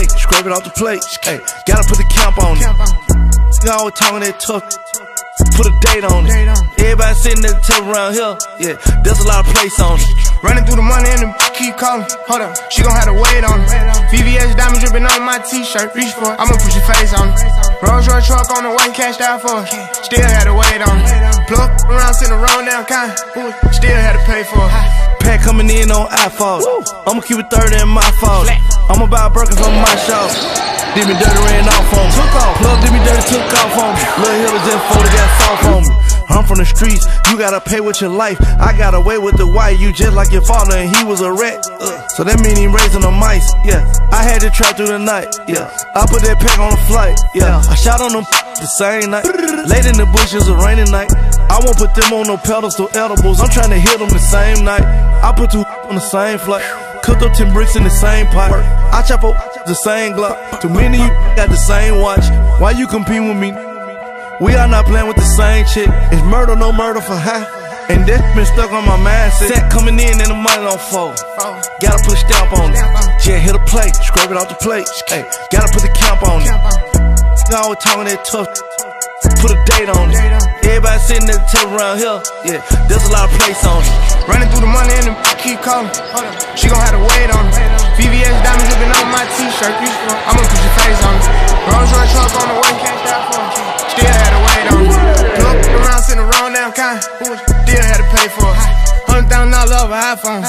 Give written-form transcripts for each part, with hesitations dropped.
plate, scrape it off the plate. Hey, gotta put the camp on it. You always talking that tough. Put a date on it. Everybody sitting at the table around here. Yeah, there's a lot of place on it. Running through the money and the keep calling. Hold up, she gon' have to wait on it. VVS diamond dripping on my t-shirt. Reach for it, I'ma put your face on it. Rolls Royce truck on the way, cashed out for it. Still had to wait on it. Plug around, sitting around down kind. Still had to pay for it. Pack coming in on iPhone. I'ma keep it 30 in my fault. I'ma buy a Birkin from my shop. Did me dirty, ran off on me. Plug did me dirty, took off on me. Lil' Hill was just folded, got soft on me. I'm from the streets, you gotta pay with your life. I got away with the white, you just like your father and he was a rat. So that mean he raising the mice, yeah. I had to trap through the night, yeah. I put that pack on the flight, yeah. I shot on them the same night. Late in the bushes, a rainy night. I won't put them on no pedestal edibles. I'm trying to hit them the same night. I put 2 on the same flight. Cooked up 10 bricks in the same pot. I chop up the same Glock. Too many of you got the same watch. Why you compete with me? We are not playing with the same chick. It's murder, no murder for high. And that's been stuck on my mindset. Set coming in and the money don't fold. Gotta put a stamp on it. Yeah, hit a plate, scrape it off the plate. Hey, gotta put the camp on it. You always talking that tough. Put a date on it. Everybody sitting at the table around here. Yeah, there's a lot of place on it. Running through the money and the keep calling. She gon' have to wait on it. VVS diamond dripping on my t-shirt. I'ma put your face on it. Rolls Royce truck on the way, cashed out for it. Still had to wait on it. Plug around, sitting around down kind. Still had to pay for it. $100,000 off an iPhone.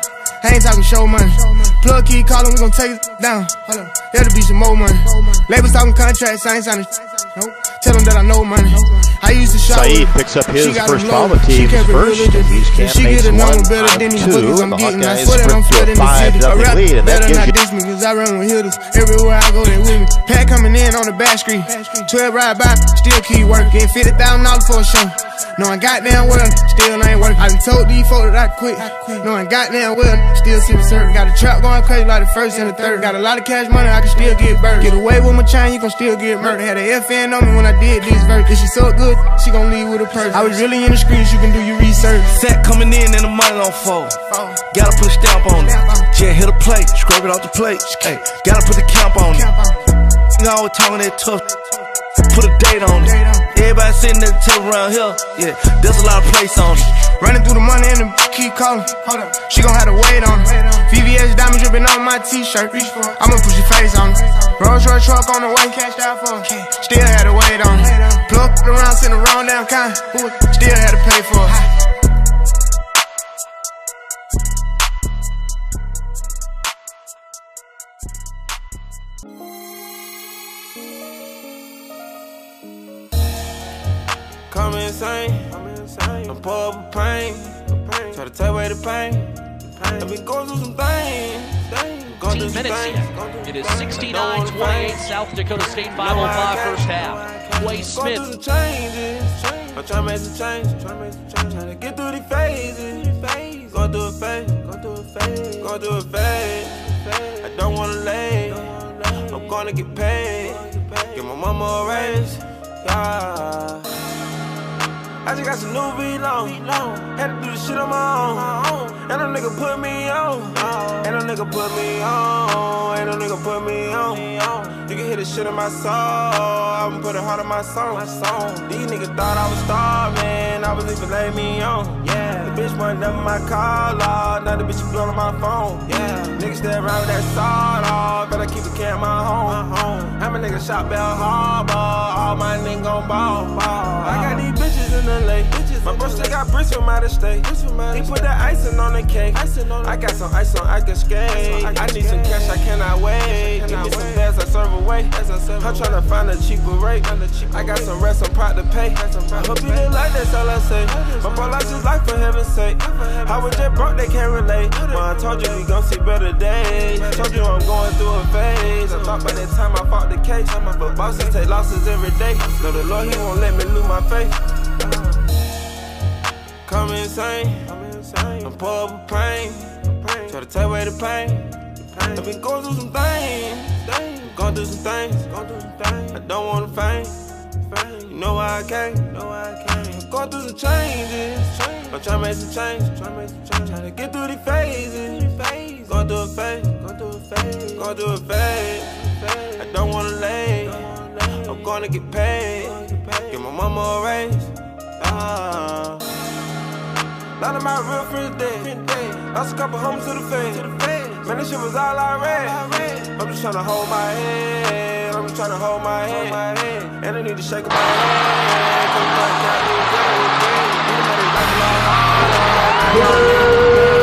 I ain't talking show money. Plug keep calling, we gon' take it down. There'll be some more money. Labels talking contracts, I ain't signing. Nope. Tell them that I know money. I used to shop. Saeed picks up his first foul with team's first. These campaigns won better than these bookies I'm getting. I Hawkeyes swear that I'm flooding the city. I rap lead, and that better gives not you diss me, cause I run with hitters. Everywhere I go, they with me. Pack coming in on the back street. 12 ride by, still keep working. $50,000 for a show. Knowing goddamn well, still ain't working. I done told these folks that I quit. Knowing goddamn well, still see the circle. Got a trap going crazy like the first and the third. Got a lot of cash money, I can still get burned. Get away with my chain, you gon' still get murdered. Had a FN on me when I did these verses. If she so good, she gon' leave with a purse. I was really in the streets, you can do your research. Set coming in and the money don't fold. Gotta put a stamp on it. Yeah, hit a plate, scrape it off the plate. Hey, gotta put the camp on it. You always talking that tough. Put a date on it. Everybody sitting at the table around here. Yeah, there's a lot of place on it. Running through the money and the keep calling. She gon' have to wait on it. VVS diamond dripping on my t-shirt. I'ma put your face on it. Rolls Royce truck on the way, cashed out for it. Still had to wait on it. Plug around, sitting around down kind. Still had to pay for it. Come insane, I'm poor with pain. Try to take away the pain. I've been going through some things. 15 minutes yet. It is 69-28, South Dakota State 505 first half. Quay Smith. I'm trying to make some changes. Trying to get through these phases. Going through a phase. Going through a phase. I don't wanna lay. I'm gonna get paid. Give my mama a raise. Yeah. I just got some new V-Long. Had to do the shit on my own. And a nigga put me on. And a nigga put me on. And a nigga put me on. You can hear the shit in my soul. I'ma put it hard on my song. These niggas thought I was starving. I was even laying me on. Yeah. The bitch wasn't never my call log. Now the bitch blowing on my phone. Yeah. Niggas stay around with that sawed off. Better keep a can at my home. I'm a nigga shot Bell Harbor. All my niggas gon' ball. I got these bitches in the lake. My bro still got bricks from out of state. He put that icing on the cake. I got some ice on, I can skate. I need some cash, I cannot wait. Give me some bags, I serve away. I'm tryna find a cheaper rate. I got some rest, I'm proud to pay. I hope you didn't like that's all I say. My bro lost his life for heaven's sake. I was just broke, they can't relate. Well, I told you we gon' see better days. Told you I'm going through a phase. I thought by that time I fought the case. But bosses take losses every day. Know the Lord, he won't let me lose my faith. Come insane, I'm poor with pain. Try to take away the pain. I've been going through some things. Going through some things. I don't wanna faint. You know why I came. Going through some changes. I'm trying to make some change. Trying to get through these phases. Going through a phase. Going through a phase. I don't wanna lay. I'm gonna get paid. Give my mama a raise. None of my real friends dead. Lost a couple homies to the face. Man, this shit was all I read. I'm just tryna hold my head. I'm just tryna hold my head. And I need to shake my head. Cause my God,